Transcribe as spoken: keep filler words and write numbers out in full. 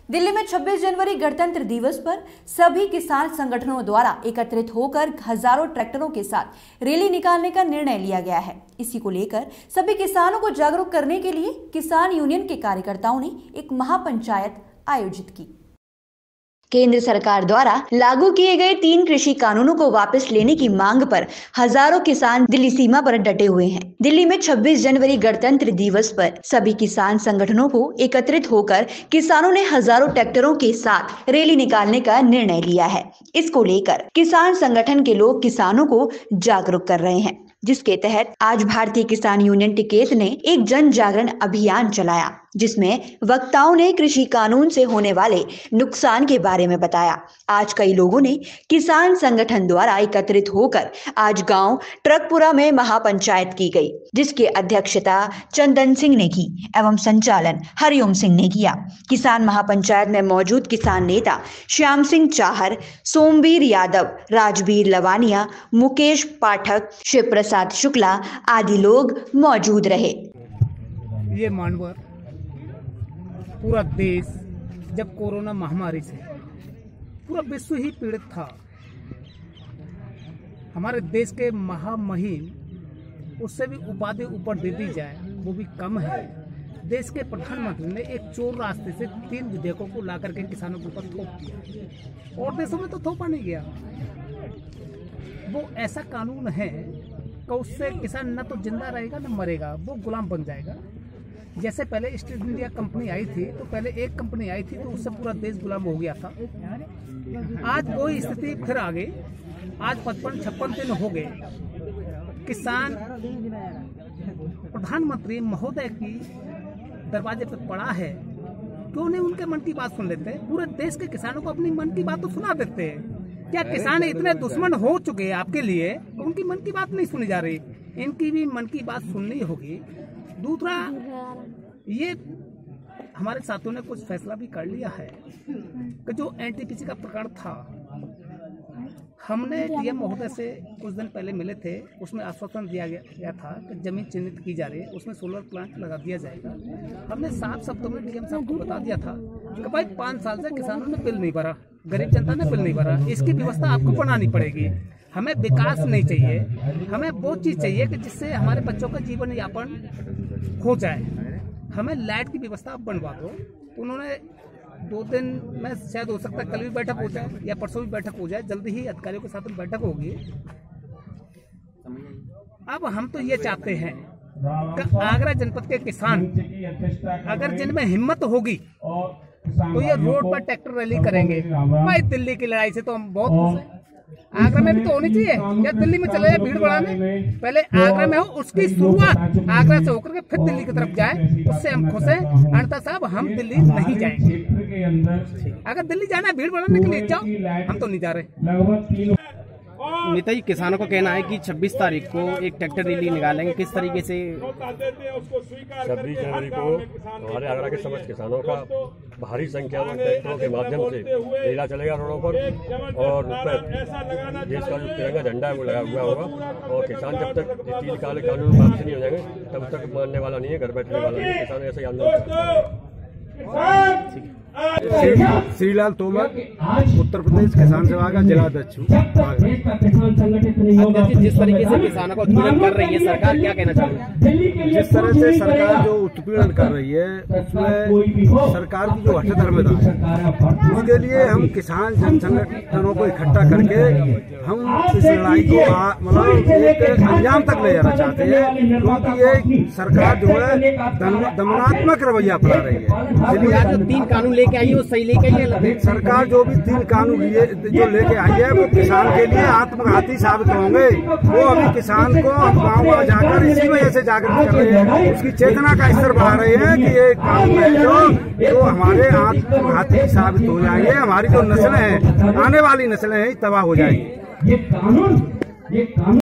दिल्ली में छब्बीस जनवरी गणतंत्र दिवस पर सभी किसान संगठनों द्वारा एकत्रित होकर हजारों ट्रैक्टरों के साथ रैली निकालने का निर्णय लिया गया है। इसी को लेकर सभी किसानों को जागरूक करने के लिए किसान यूनियन के कार्यकर्ताओं ने एक महापंचायत आयोजित की। केंद्र सरकार द्वारा लागू किए गए तीन कृषि कानूनों को वापस लेने की मांग पर हजारों किसान दिल्ली सीमा पर डटे हुए हैं। दिल्ली में छब्बीस जनवरी गणतंत्र दिवस पर सभी किसान संगठनों को एकत्रित होकर किसानों ने हजारों ट्रैक्टरों के साथ रैली निकालने का निर्णय लिया है। इसको लेकर किसान संगठन के लोग किसानों को जागरूक कर रहे हैं, जिसके तहत आज भारतीय किसान यूनियन टिकेत ने एक जन जागरण अभियान चलाया, जिसमें वक्ताओं ने कृषि कानून से होने वाले नुकसान के बारे में बताया। आज कई लोगों ने किसान संगठन द्वारा एकत्रित होकर आज गांव ट्रकपुरा में महापंचायत की गई, जिसकी अध्यक्षता चंदन सिंह ने की एवं संचालन हरिओम सिंह ने किया। किसान महापंचायत में मौजूद किसान नेता श्याम सिंह चाहर, सोमवीर यादव, राजवीर लवानिया, मुकेश पाठक, शिव प्रसाद शुक्ला आदि लोग मौजूद रहे। ये मानवर पूरा देश जब कोरोना महामारी से पूरा विश्व ही पीड़ित था, हमारे देश के महामहिम उससे भी उपाधि ऊपर दे दी जाए वो भी कम है। देश के प्रधानमंत्री ने एक चोर रास्ते से तीन विधेयकों को ला करके किसानों के ऊपर थोप दिया और देशों में तो थोपा नहीं गया। वो ऐसा कानून है कि उससे किसान न तो जिंदा रहेगा न मरेगा, वो गुलाम बन जाएगा। जैसे पहले ईस्ट इंडिया कंपनी आई थी तो पहले एक कंपनी आई थी तो उससे पूरा देश गुलाम हो गया था। आज वही स्थिति फिर आ गई। आज पचपन छप्पन दिन हो गए, किसान प्रधानमंत्री महोदय की दरवाजे पर पड़ा है, क्यों नहीं उनके मन की बात सुन लेते? पूरे देश के किसानों को अपनी मन की बात तो सुना देते हैं। क्या किसान इतने दुश्मन हो चुके हैं आपके लिए, उनकी मन की बात नहीं सुनी जा रही? इनकी भी मन की बात सुननी होगी। दूसरा, ये हमारे साथियों ने कुछ फैसला भी कर लिया है कि जो एनटीपीसी का प्रकरण था, हमने डीएम महोदय से कुछ दिन पहले मिले थे, उसमें आश्वासन दिया गया था कि जमीन चिन्हित की जा रही है, उसमें सोलर प्लांट लगा दिया जाएगा। हमने साफ शब्दों में डीएम साहब को बता दिया था कि भाई पाँच साल से किसानों ने बिल नहीं भरा, गरीब जनता ने बिल नहीं भरा, इसकी व्यवस्था आपको बनानी पड़ेगी। हमें विकास नहीं चाहिए, हमें वो चीज़ चाहिए कि जिससे हमारे बच्चों का जीवन यापन हो जाए। हमें लाइट की व्यवस्था बनवा दो। उन्होंने दो दिन में शायद हो सकता है कल भी बैठक हो जाए या परसों भी बैठक हो जाए, जल्दी ही अधिकारियों के साथ में बैठक होगी। अब हम तो ये चाहते हैं कि आगरा जनपद के किसान अगर जिनमें हिम्मत होगी तो ये रोड पर ट्रैक्टर रैली करेंगे। भाई दिल्ली की लड़ाई से तो हम बहुत खुश हैं, आगरा में भी तो होनी चाहिए। या दिल्ली में चले जाए भीड़ बढ़ाने, पहले आगरा में हो, उसकी शुरुआत आगरा से होकर के फिर दिल्ली की तरफ जाए, उससे हम खुश हैं। अन्यथा साहब हम दिल्ली नहीं जाएंगे। अगर दिल्ली जाना है भीड़ बढ़ाने के लिए जाओ, हम तो नहीं जा रहे। नेताजी, किसानों का कहना है कि छब्बीस तारीख को एक ट्रैक्टर रैली निकालेंगे, किस तरीके से? छब्बीस जनवरी को हमारे आगरा के समस्त किसानों का भारी संख्या में ट्रैक्टरों के माध्यम से रैली चलेगा रोडों पर, और उस पर देश का जो तिरंगा झंडा है वो लगा हुआ होगा। और किसान जब तक तीन काले कानून वापस नहीं हो जाएंगे तब तक मानने वाला नहीं है, घर बैठने वाला नहीं है। किसान ऐसे ही आंदोलन। श्रीलाल तोमर, उत्तर प्रदेश किसान सभा का जिला अध्यक्ष। जिस तरीके से किसानों का उत्पीड़न कर रही है सरकार, क्या कहना चाहिए? जिस तरह से सरकार जो उत्पीड़न कर रही है उसमें सरकार की जो हठधर्मिता है, उसके लिए हम किसान जन संगठनों को इकट्ठा करके हम इस लड़ाई को मतलब एक अंजाम तक ले जाना चाहते हैं, क्योंकि ये सरकार जो है दमनात्मक रवैया अपना रही है। जो तीन कानून लेके आई है वो सही लेके आई है? सरकार जो भी तीन कानून जो लेके आई है वो किसान के लिए आत्मघाती साबित होंगे। वो अभी किसान को हम गाँव गाँव जाकर इसी वजह से जागरूक कर रहे हैं, उसकी चेतना का स्तर बढ़ा रहे हैं कि ये कानून है जो जो हमारे आत्मघाती साबित हो जाएंगे। हमारी जो नस्लें हैं, आने वाली नस्लें हैं, तबाह हो जाएंगी।